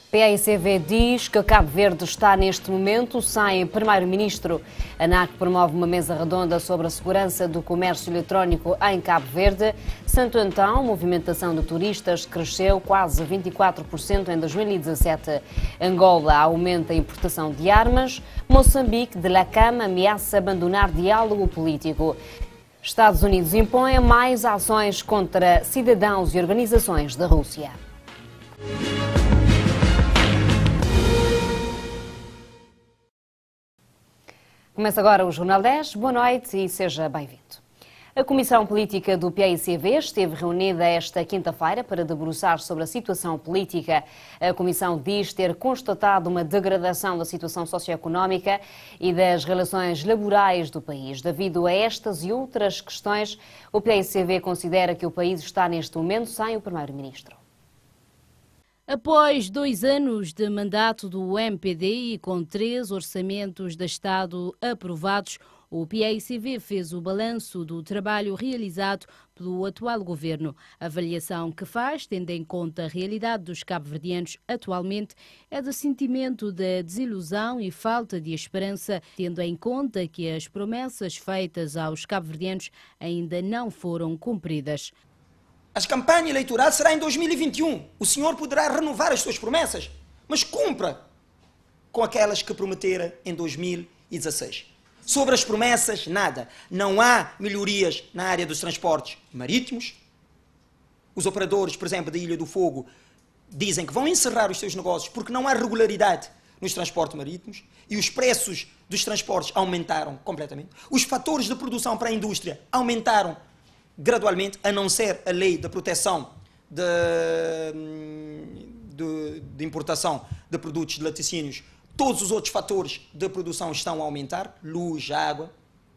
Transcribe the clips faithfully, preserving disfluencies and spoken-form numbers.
P A I C V diz que Cabo Verde está neste momento sem primeiro-ministro. A ANAC promove uma mesa redonda sobre a segurança do comércio eletrónico em Cabo Verde. Santo Antão, movimentação de turistas cresceu quase vinte e quatro por cento em dois mil e dezassete. Angola aumenta a importação de armas. Moçambique, de la Cama, ameaça abandonar diálogo político. Estados Unidos impõe mais ações contra cidadãos e organizações da Rússia. Começa agora o Jornal dez. Boa noite e seja bem-vindo. A Comissão Política do P A I C V esteve reunida esta quinta-feira para debruçar sobre a situação política. A Comissão diz ter constatado uma degradação da situação socioeconómica e das relações laborais do país. Devido a estas e outras questões, o P A I C V considera que o país está neste momento sem o primeiro-ministro. Após dois anos de mandato do M P D e com três orçamentos de Estado aprovados, o P A I C V fez o balanço do trabalho realizado pelo atual governo. A avaliação que faz, tendo em conta a realidade dos cabo-verdianos atualmente, é de sentimento de desilusão e falta de esperança, tendo em conta que as promessas feitas aos cabo-verdianos ainda não foram cumpridas. A campanha eleitoral será em dois mil e vinte e um. O senhor poderá renovar as suas promessas, mas cumpra com aquelas que prometera em dois mil e dezasseis. Sobre as promessas, nada. Não há melhorias na área dos transportes marítimos. Os operadores, por exemplo, da Ilha do Fogo, dizem que vão encerrar os seus negócios porque não há regularidade nos transportes marítimos e os preços dos transportes aumentaram completamente. Os fatores de produção para a indústria aumentaram gradualmente, a não ser a lei da proteção de, de, de importação de produtos de laticínios. Todos os outros fatores de produção estão a aumentar, luz, água.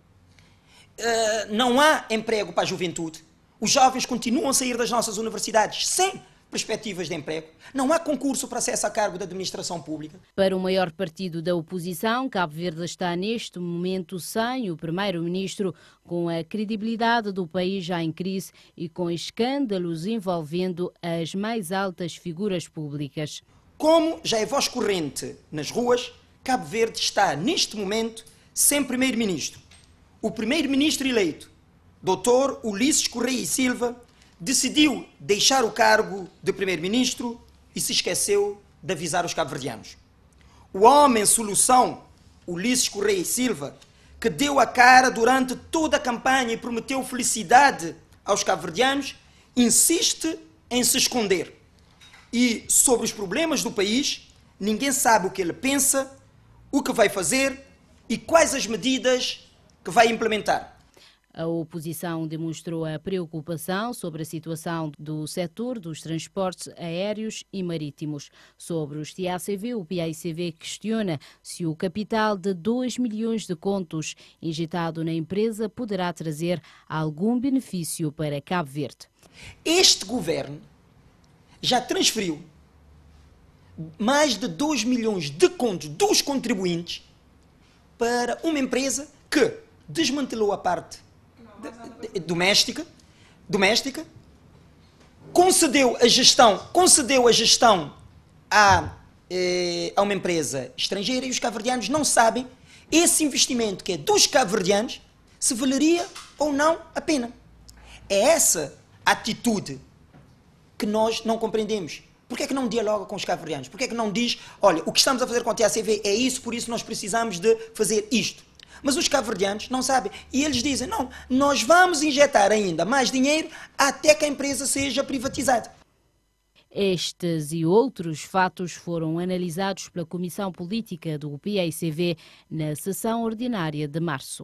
Uh, não há emprego para a juventude. Os jovens continuam a sair das nossas universidades sem perspectivas de emprego. Não há concurso para acesso a cargo da administração pública. Para o maior partido da oposição, Cabo Verde está neste momento sem o primeiro-ministro, com a credibilidade do país já em crise e com escândalos envolvendo as mais altas figuras públicas. Como já é voz corrente nas ruas, Cabo Verde está neste momento sem primeiro-ministro. O primeiro-ministro eleito, doutor Ulisses Correia e Silva, decidiu deixar o cargo de primeiro-ministro e se esqueceu de avisar os cabo-verdianos. O homem solução, Ulisses Correia e Silva, que deu a cara durante toda a campanha e prometeu felicidade aos cabo-verdianos, insiste em se esconder. E sobre os problemas do país, ninguém sabe o que ele pensa, o que vai fazer e quais as medidas que vai implementar. A oposição demonstrou a preocupação sobre a situação do setor dos transportes aéreos e marítimos. Sobre os T A C V, o P A I C V questiona se o capital de dois milhões de contos injetado na empresa poderá trazer algum benefício para Cabo Verde. Este governo já transferiu mais de dois milhões de contos dos contribuintes para uma empresa que desmantelou a parte doméstica, doméstica, concedeu a gestão, concedeu a gestão a, eh, a uma empresa estrangeira e os cabo-verdianos não sabem esse investimento que é dos cabo-verdianos se valeria ou não a pena. É essa atitude que nós não compreendemos. Por que é que não dialoga com os cabo-verdianos? Por que é que não diz, olha, o que estamos a fazer com a T A C V é isso, por isso nós precisamos de fazer isto. Mas os cabo-verdianos não sabem. E eles dizem, não, nós vamos injetar ainda mais dinheiro até que a empresa seja privatizada. Estes e outros fatos foram analisados pela Comissão Política do P A I C V na sessão ordinária de março.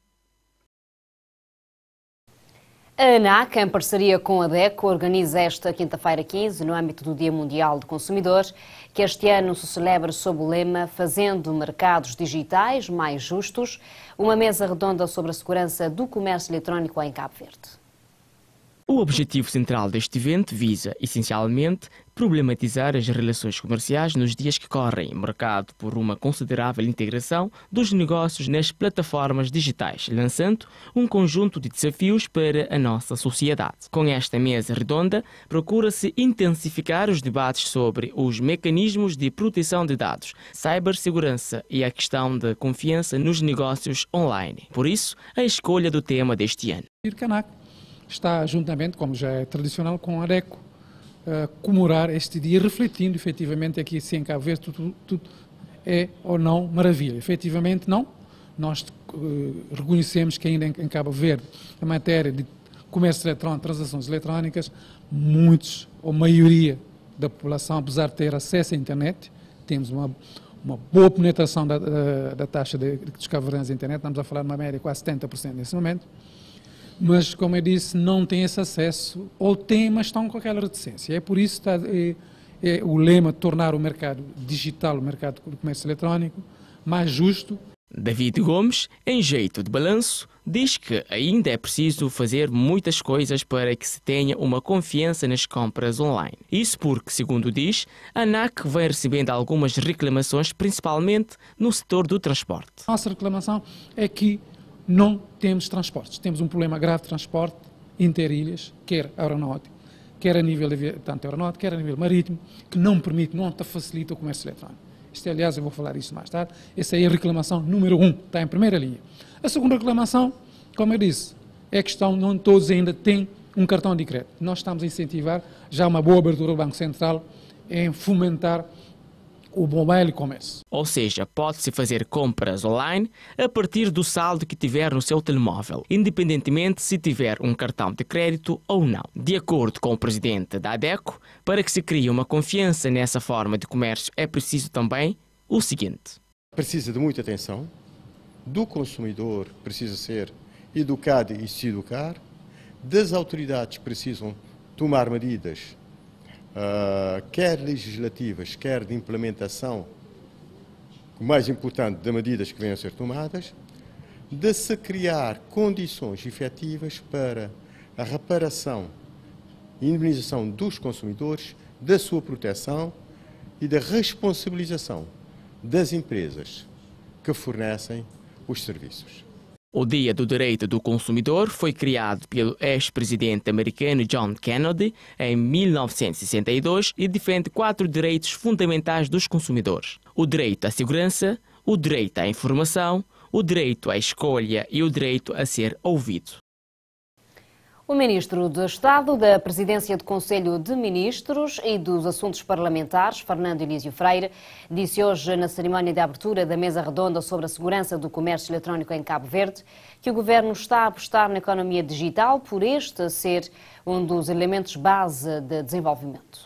A ANAC, em parceria com a DECO, organiza esta quinta-feira quinze, no âmbito do Dia Mundial do Consumidor, que este ano se celebra sob o lema Fazendo Mercados Digitais Mais Justos, uma mesa redonda sobre a segurança do comércio eletrónico em Cabo Verde. O objetivo central deste evento visa, essencialmente, problematizar as relações comerciais nos dias que correm, marcado por uma considerável integração dos negócios nas plataformas digitais, lançando um conjunto de desafios para a nossa sociedade. Com esta mesa redonda, procura-se intensificar os debates sobre os mecanismos de proteção de dados, cibersegurança e a questão da confiança nos negócios online. Por isso, a escolha do tema deste ano. Está juntamente, como já é tradicional, com a ADECO, a comemorar este dia, refletindo efetivamente aqui se em Cabo Verde tudo, tudo é ou não maravilha. Efetivamente não. Nós uh, reconhecemos que ainda em, em Cabo Verde, a matéria de comércio eletrónico, transações eletrónicas, muitos, ou maioria da população, apesar de ter acesso à internet, temos uma, uma boa penetração da, da, da taxa de, de, dos cabo-verdianos à internet, estamos a falar de uma média de quase setenta por cento nesse momento. Mas, como eu disse, não têm esse acesso, ou têm, mas estão com aquela reticência. É por isso que está, é, é o lema de tornar o mercado digital, o mercado do comércio eletrónico, mais justo. David Gomes, em jeito de balanço, diz que ainda é preciso fazer muitas coisas para que se tenha uma confiança nas compras online. Isso porque, segundo diz, a ANAC vem recebendo algumas reclamações, principalmente no setor do transporte. A nossa reclamação é que não temos transportes. Temos um problema grave de transporte interilhas, quer aeronáutico, quer a nível de, tanto aeronáutico, quer a nível marítimo, que não permite, não facilita o comércio eletrónico. Isto, aliás, eu vou falar isso mais tarde. Essa aí é a reclamação número um, está em primeira linha. A segunda reclamação, como eu disse, é a questão, não todos ainda têm um cartão de crédito. Nós estamos a incentivar já uma boa abertura do Banco Central em fomentar o mobile commerce. Ou seja, pode-se fazer compras online a partir do saldo que tiver no seu telemóvel, independentemente se tiver um cartão de crédito ou não. De acordo com o presidente da ADECO, para que se crie uma confiança nessa forma de comércio é preciso também o seguinte. Precisa de muita atenção, do consumidor precisa ser educado e se educar, das autoridades precisam tomar medidas Uh, quer legislativas, quer de implementação, o mais importante, de medidas que venham a ser tomadas, de se criar condições efetivas para a reparação e indemnização dos consumidores, da sua proteção e da responsabilização das empresas que fornecem os serviços. O Dia do Direito do Consumidor foi criado pelo ex-presidente americano John Kennedy em mil novecentos e sessenta e dois e defende quatro direitos fundamentais dos consumidores: o direito à segurança, o direito à informação, o direito à escolha e o direito a ser ouvido. O Ministro de Estado da Presidência do Conselho de Ministros e dos Assuntos Parlamentares, Fernando Elísio Freire, disse hoje na cerimónia de abertura da mesa redonda sobre a segurança do comércio eletrónico em Cabo Verde que o Governo está a apostar na economia digital, por este ser um dos elementos base de desenvolvimento.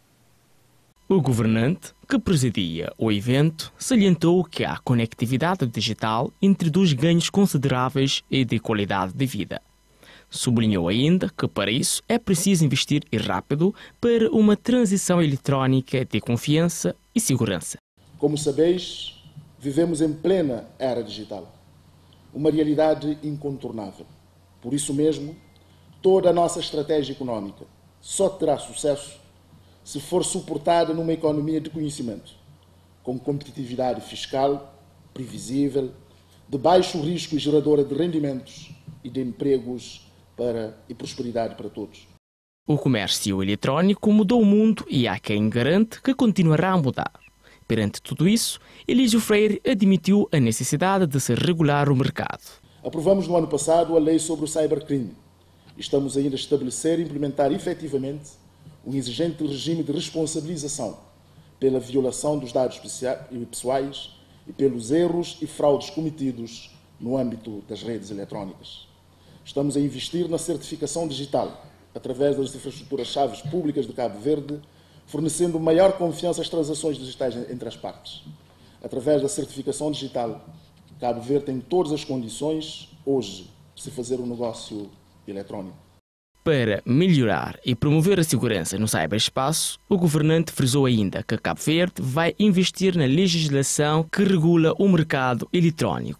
O governante, que presidia o evento, salientou que a conectividade digital introduz ganhos consideráveis e de qualidade de vida. Sublinhou ainda que, para isso, é preciso investir e rápido para uma transição eletrónica de confiança e segurança. Como sabeis, vivemos em plena era digital, uma realidade incontornável. Por isso mesmo, toda a nossa estratégia económica só terá sucesso se for suportada numa economia de conhecimento, com competitividade fiscal, previsível, de baixo risco e geradora de rendimentos e de empregos para, e prosperidade para todos. O comércio eletrónico mudou o mundo e há quem garante que continuará a mudar. Perante tudo isso, Elísio Freire admitiu a necessidade de se regular o mercado. Aprovamos no ano passado a lei sobre o cybercrime. Estamos ainda a estabelecer e implementar efetivamente um exigente regime de responsabilização pela violação dos dados pessoais e pelos erros e fraudes cometidos no âmbito das redes eletrónicas. Estamos a investir na certificação digital, através das infraestruturas-chave públicas de Cabo Verde, fornecendo maior confiança às transações digitais entre as partes. Através da certificação digital, Cabo Verde tem todas as condições, hoje, de se fazer um negócio eletrónico. Para melhorar e promover a segurança no ciberespaço, o governante frisou ainda que Cabo Verde vai investir na legislação que regula o mercado eletrónico.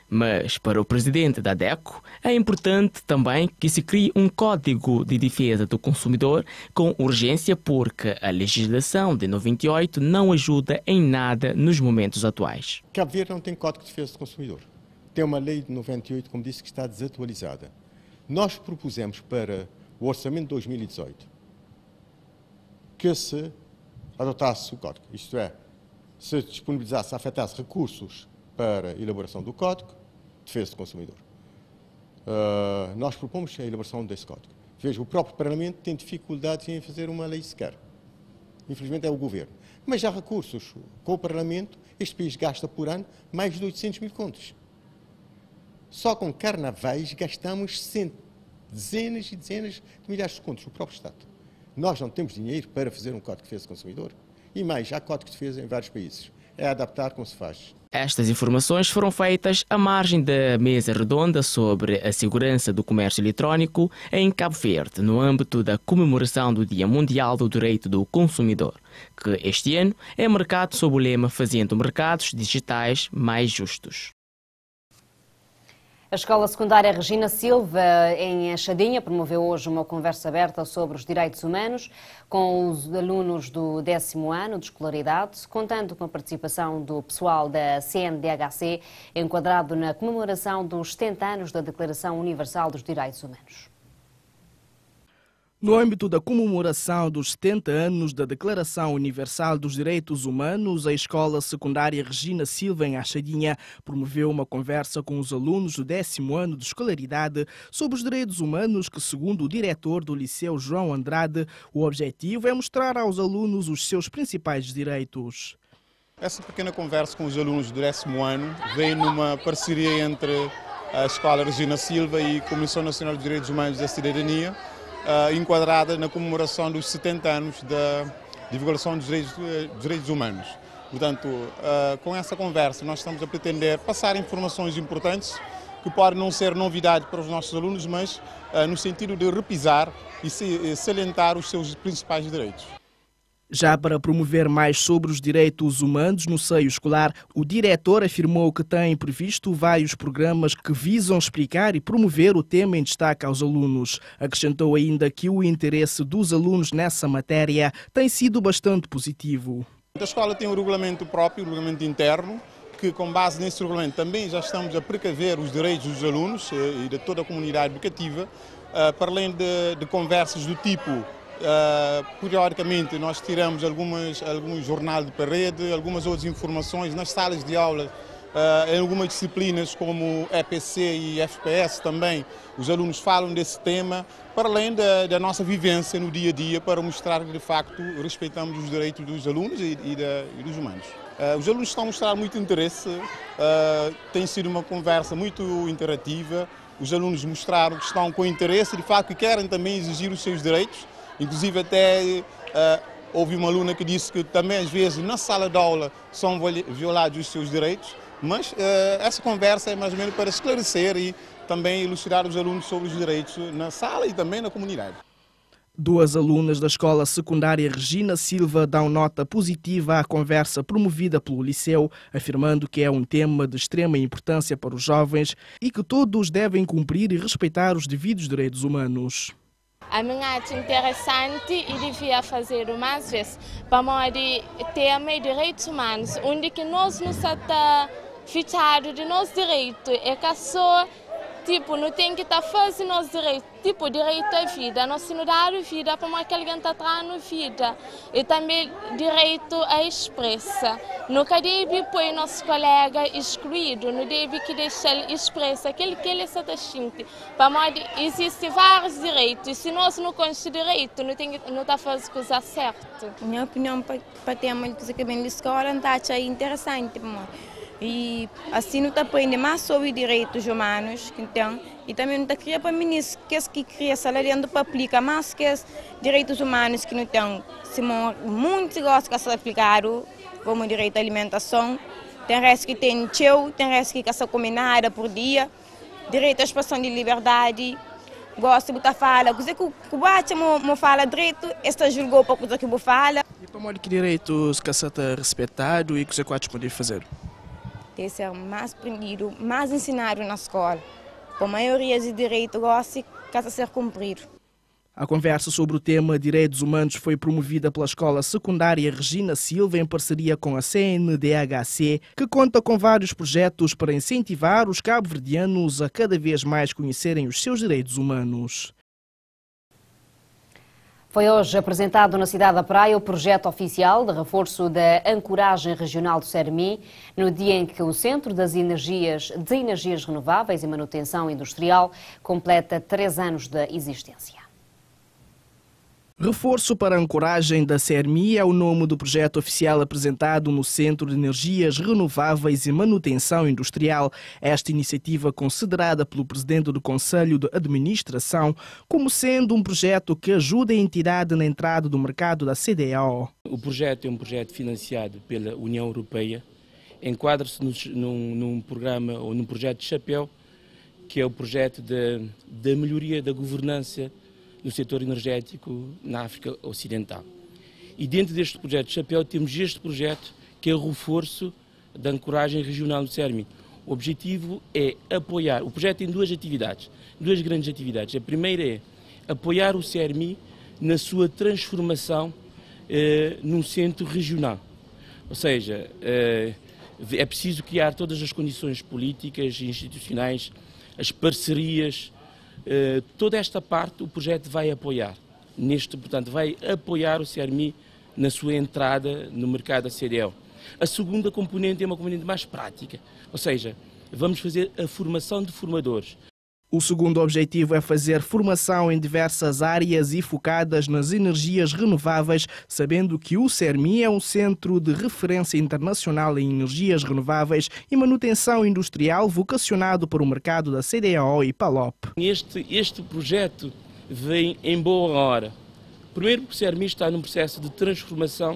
Mas, para o presidente da ADECO, é importante também que se crie um código de defesa do consumidor com urgência, porque a legislação de noventa e oito não ajuda em nada nos momentos atuais. Cabo Verde não tem código de defesa do consumidor. Tem uma lei de noventa e oito, como disse, que está desatualizada. Nós propusemos para o orçamento de dois mil e dezoito que se adotasse o código, isto é, se disponibilizasse, afetasse recursos para a elaboração do código de defesa do consumidor. Uh, nós propomos a elaboração desse código. Veja, o próprio Parlamento tem dificuldades em fazer uma lei sequer. Infelizmente é o Governo. Mas há recursos. Com o Parlamento, este país gasta por ano mais de oitocentos mil contos. Só com carnavais gastamos cent... dezenas e dezenas de milhares de contos, o próprio Estado. Nós não temos dinheiro para fazer um código de defesa do consumidor. E mais, há código de defesa em vários países. É adaptar como se faz. Estas informações foram feitas à margem da mesa redonda sobre a segurança do comércio eletrónico em Cabo Verde, no âmbito da comemoração do Dia Mundial do Direito do Consumidor, que este ano é marcado sob o lema Fazendo Mercados Digitais Mais Justos. A Escola Secundária Regina Silva, em Enxadinha, promoveu hoje uma conversa aberta sobre os direitos humanos com os alunos do décimo ano de escolaridade, contando com a participação do pessoal da C N D H C, enquadrado na comemoração dos setenta anos da Declaração Universal dos Direitos Humanos. No âmbito da comemoração dos setenta anos da Declaração Universal dos Direitos Humanos, a Escola Secundária Regina Silva, em Enxadinha, promoveu uma conversa com os alunos do décimo ano de escolaridade sobre os direitos humanos que, segundo o diretor do Liceu João Andrade, o objetivo é mostrar aos alunos os seus principais direitos. Essa pequena conversa com os alunos do décimo ano veio numa parceria entre a Escola Regina Silva e a Comissão Nacional de Direitos Humanos e da Cidadania, Uh, enquadrada na comemoração dos setenta anos da divulgação dos direitos, uh, dos direitos humanos. Portanto, uh, com essa conversa nós estamos a pretender passar informações importantes que podem não ser novidade para os nossos alunos, mas uh, no sentido de repisar e se, salientar os seus principais direitos. Já para promover mais sobre os direitos humanos no seio escolar, o diretor afirmou que tem previsto vários programas que visam explicar e promover o tema em destaque aos alunos. Acrescentou ainda que o interesse dos alunos nessa matéria tem sido bastante positivo. A escola tem um regulamento próprio, um regulamento interno, que com base nesse regulamento também já estamos a precaver os direitos dos alunos e de toda a comunidade educativa, para além de, de conversas do tipo Uh, periodicamente nós tiramos algumas, alguns jornal de parede, algumas outras informações nas salas de aula, uh, em algumas disciplinas como E P C e F P S também, os alunos falam desse tema, para além da, da nossa vivência no dia a dia, para mostrar que de facto respeitamos os direitos dos alunos e, e, da, e dos humanos. Uh, os alunos estão a mostrar muito interesse, uh, tem sido uma conversa muito interativa, os alunos mostraram que estão com interesse e de facto que querem também exigir os seus direitos. Inclusive até uh, houve uma aluna que disse que também às vezes na sala de aula são violados os seus direitos, mas uh, essa conversa é mais ou menos para esclarecer e também elucidar os alunos sobre os direitos na sala e também na comunidade. Duas alunas da Escola Secundária Regina Silva dão nota positiva à conversa promovida pelo Liceu, afirmando que é um tema de extrema importância para os jovens e que todos devem cumprir e respeitar os devidos direitos humanos. A minha arte interessante e devia fazer mais vezes para modo tema de direitos humanos, onde que nós nos está fechado de nossos direitos é que só tipo não tem que estar fazendo nossos direitos, tipo direito à vida, nós não dar vida para mais que alguém está trazendo vida e também direito à expressa. Nunca deve pôr nosso colega excluído, não deve que deixar ele expressa aquele que ele está sentindo. Para modo existem vários direitos e se nós não conhecemos direito, não tem não está fazendo coisa certa. Minha opinião para para tema que que bem escola não está interessante, amor. E assim não está aprendendo mais sobre direitos humanos, então, e também não está criando para mim que é que cria salário para aplicar mais que os direitos humanos que não tem, se muito gosta de ser aplicado, como direito à alimentação, tem resto que tem teu, tem resto que essa come nada por dia, direito à expressão de liberdade, gosta de falar, coisa que o bate me fala direito, esta julgou para coisa que eu falo. E para modo que direitos que você está respeitado e que você pode poder fazer? tem que ser mais aprendido, mais ensinado na escola. A maioria de direitos gosta de ser cumprido. A conversa sobre o tema Direitos Humanos foi promovida pela Escola Secundária Regina Silva em parceria com a C N D H C, que conta com vários projetos para incentivar os cabo-verdianos a cada vez mais conhecerem os seus direitos humanos. Foi hoje apresentado na cidade da Praia o projeto oficial de reforço da ancoragem regional do CERMI, no dia em que o Centro das Energias, de Energias Renováveis e Manutenção Industrial completa três anos de existência. Reforço para a ancoragem da CERMI é o nome do projeto oficial apresentado no Centro de Energias Renováveis e Manutenção Industrial. Esta iniciativa, considerada pelo Presidente do Conselho de Administração como sendo um projeto que ajuda a entidade na entrada do mercado da C D A O. O projeto é um projeto financiado pela União Europeia, enquadra-se num, num programa ou num projeto de chapéu, que é o projeto da melhoria da governança no setor energético na África Ocidental. E dentro deste projeto de chapéu temos este projeto que é o reforço da ancoragem regional do CERMI. O objetivo é apoiar, o projeto tem duas atividades, duas grandes atividades. A primeira é apoiar o CERMI na sua transformação eh, num centro regional. Ou seja, eh, é preciso criar todas as condições políticas e institucionais, as parcerias. Uh, toda esta parte o projeto vai apoiar, neste, portanto, vai apoiar o CERMI na sua entrada no mercado da C D A O. A segunda componente é uma componente mais prática, ou seja, vamos fazer a formação de formadores. O segundo objetivo é fazer formação em diversas áreas e focadas nas energias renováveis, sabendo que o CERMI é um centro de referência internacional em energias renováveis e manutenção industrial vocacionado para o mercado da C D A O e PALOP. Este, este projeto vem em boa hora. Primeiro, porque o CERMI está num processo de transformação.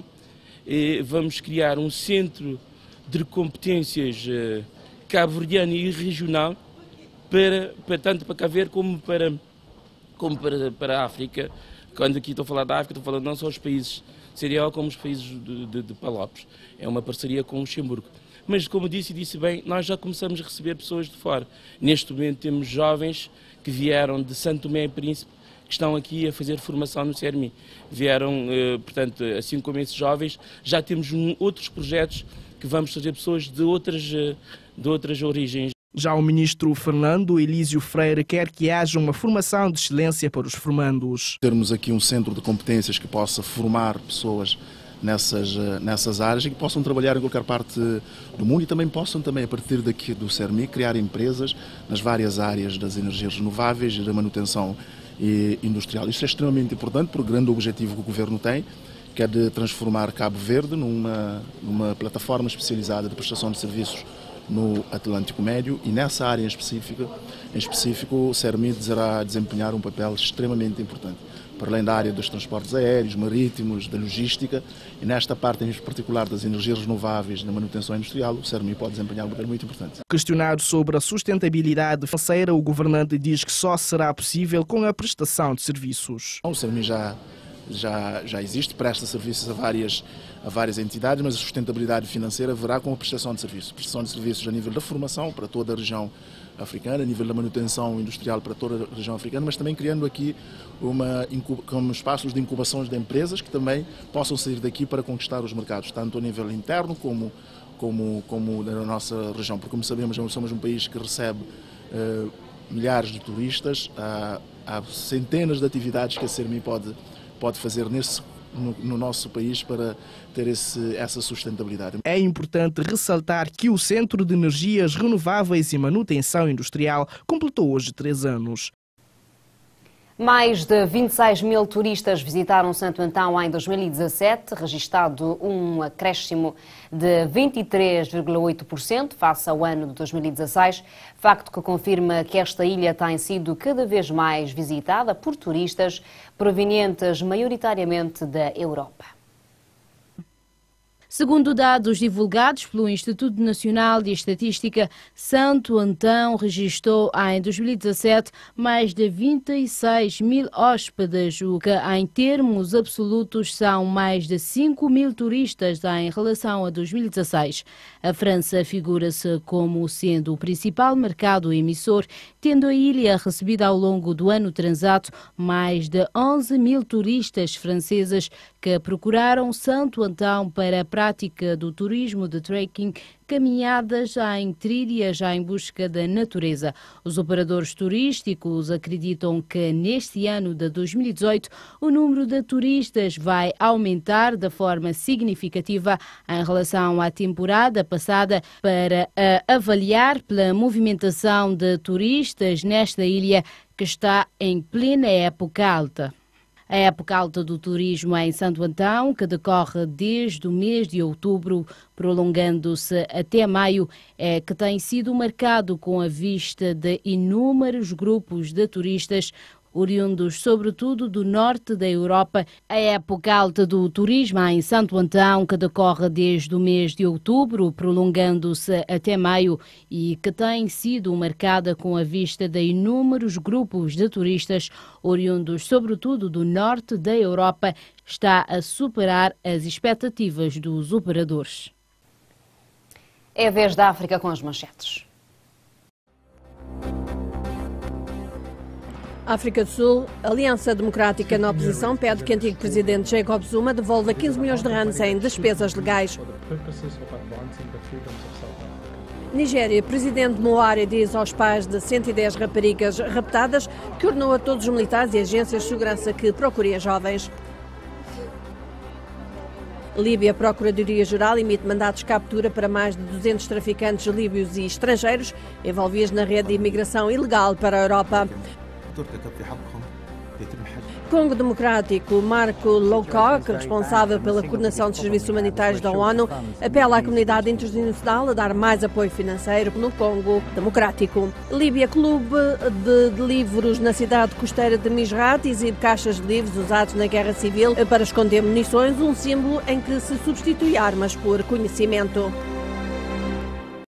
E vamos criar um centro de competências eh, cabo-verdiano e regional, Para, para, tanto para Cabo Verde como, para, como para, para a África. Quando aqui estou a falar da África, estou a falar não só os países C D A O como os países de, de, de Palopes. É uma parceria com o Luxemburgo. Mas, como disse e disse bem, nós já começamos a receber pessoas de fora. Neste momento temos jovens que vieram de Santo Tomé e Príncipe, que estão aqui a fazer formação no CERMI. Vieram, eh, portanto, assim como esses jovens, já temos um, outros projetos que vamos trazer pessoas de outras, de outras origens. Já o ministro Fernando Elísio Freire quer que haja uma formação de excelência para os formandos. Termos aqui um centro de competências que possa formar pessoas nessas, nessas áreas e que possam trabalhar em qualquer parte do mundo e também possam, também, a partir daqui do CERMI, criar empresas nas várias áreas das energias renováveis e da manutenção industrial. Isto é extremamente importante porque o grande objetivo que o Governo tem, que é de transformar Cabo Verde numa, numa plataforma especializada de prestação de serviços no Atlântico Médio, e nessa área em específico, em específico o CERMI deverá desempenhar um papel extremamente importante, para além da área dos transportes aéreos, marítimos, da logística, e nesta parte em particular das energias renováveis na manutenção industrial, o CERMI pode desempenhar um papel muito importante. Questionado sobre a sustentabilidade financeira, o governante diz que só será possível com a prestação de serviços. O CERMI já, já, já existe, presta serviços a várias a várias entidades, mas a sustentabilidade financeira virá com a prestação de serviços. Prestação de serviços a nível da formação para toda a região africana, a nível da manutenção industrial para toda a região africana, mas também criando aqui uma, como espaços de incubações de empresas que também possam sair daqui para conquistar os mercados, tanto a nível interno como, como, como na nossa região. Porque, como sabemos, somos um país que recebe uh, milhares de turistas, há, há centenas de atividades que a CERMI pode, pode fazer nesse No, no nosso país para ter esse, essa sustentabilidade. É importante ressaltar que o Centro de Energias Renováveis e Manutenção Industrial completou hoje três anos. Mais de vinte e seis mil turistas visitaram Santo Antão em dois mil e dezassete, registado um acréscimo de vinte e três vírgula oito por cento face ao ano de dois mil e dezasseis, facto que confirma que esta ilha tem sido cada vez mais visitada por turistas provenientes maioritariamente da Europa. Segundo dados divulgados pelo Instituto Nacional de Estatística, Santo Antão registrou em dois mil e dezassete mais de vinte e seis mil hóspedes, o que em termos absolutos são mais de cinco mil turistas em relação a dois mil e dezasseis. A França figura-se como sendo o principal mercado emissor, tendo a ilha recebido ao longo do ano transato mais de onze mil turistas franceses que procuraram Santo Antão para a prática do turismo de trekking, caminhadas em trilhas em busca da natureza. Os operadores turísticos acreditam que neste ano de dois mil e dezoito o número de turistas vai aumentar de forma significativa em relação à temporada passada para avaliar pela movimentação de turistas nesta ilha que está em plena época alta. A época alta do turismo em Santo Antão, que decorre desde o mês de outubro, prolongando-se até maio, é que tem sido marcado com a vista de inúmeros grupos de turistas, oriundos sobretudo do norte da Europa. A época alta do turismo em Santo Antão, que decorre desde o mês de outubro, prolongando-se até maio, e que tem sido marcada com a vista de inúmeros grupos de turistas, oriundos sobretudo do norte da Europa, está a superar as expectativas dos operadores. É a vez da África com as manchetes. África do Sul, Aliança Democrática na oposição pede que o antigo presidente Jacob Zuma devolva quinze milhões de rands em despesas legais. Nigéria, presidente Buhari diz aos pais de cento e dez raparigas raptadas que ordenou a todos os militares e agências de segurança que procurem as jovens. Líbia, a Procuradoria-Geral emite mandatos de captura para mais de duzentos traficantes líbios e estrangeiros envolvidos na rede de imigração ilegal para a Europa. Congo Democrático, Marco Lowcock, responsável pela coordenação dos serviços humanitários da ONU, apela à comunidade internacional a dar mais apoio financeiro no Congo Democrático. Líbia, clube de, de livros na cidade costeira de Misrata, exibe caixas de livros usados na guerra civil para esconder munições, um símbolo em que se substitui armas por conhecimento.